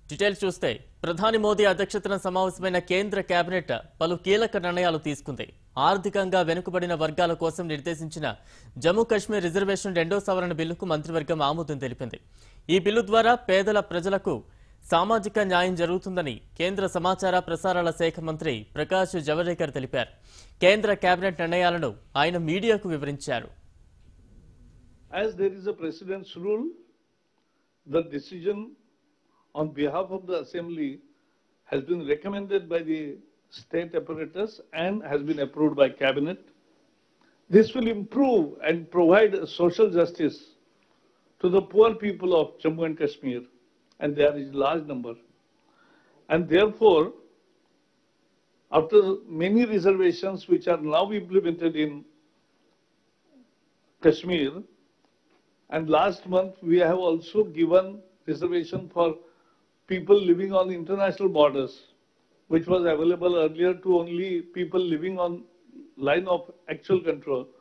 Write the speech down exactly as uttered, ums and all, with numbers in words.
Details చూస్తే ప్రధాని మోదీ అధ్యక్షతన సమావేశమైన కేంద్ర కేబినెట్ పలు కీలక నిర్ణయాలు తీసుకుంది. ఆర్థికంగా వెనుకబడిన వర్గాల కోసం నిర్దేశించిన జమ్మూ కాశ్మీర్ రిజర్వేషన్ రెండో సవరణ బిల్లుకు మంత్రివర్గం ఆమోదం తెలిపింది. ఈ బిల్లు ద్వారా పేదల ప్రజలకు సామాజిక న్యాయం జరుగుతుందని కేంద్ర సమాచార ప్రసారాల శాఖ మంత్రి ప్రకాష్ జవదేకర్ తెలిపారు. కేంద్ర కేబినెట్ నిర్ణయాలను ఆయన మీడియాకు వివరించారు. As there is a precedence rule, the decision on behalf of the Assembly has been recommended by the state apparatus and has been approved by Cabinet. This will improve and provide social justice to the poor people of Jammu and Kashmir, and there is a large number. And therefore, after many reservations which are now implemented in Kashmir, and last month we have also given reservation for people living on international borders, which was available earlier to only people living on line of actual control.